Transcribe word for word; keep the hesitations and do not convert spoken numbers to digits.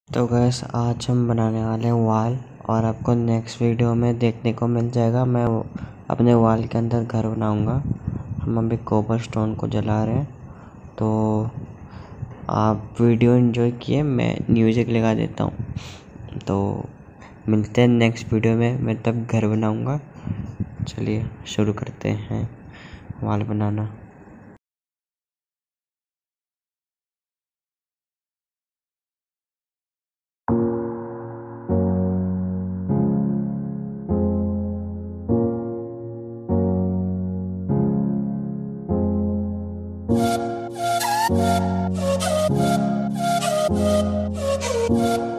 तो गैस आज हम बनाने वाले हैं वॉल और आपको नेक्स्ट वीडियो में देखने को मिल जाएगा। मैं अपने वॉल के अंदर घर बनाऊंगा। हम अभी कोबर स्टोन को जला रहे हैं, तो आप वीडियो एंजॉय किए। मैं म्यूज़िक लगा देता हूँ, तो मिलते हैं नेक्स्ट वीडियो में। मैं तब घर बनाऊंगा। चलिए शुरू करते हैं वॉल बनाना। Thank you.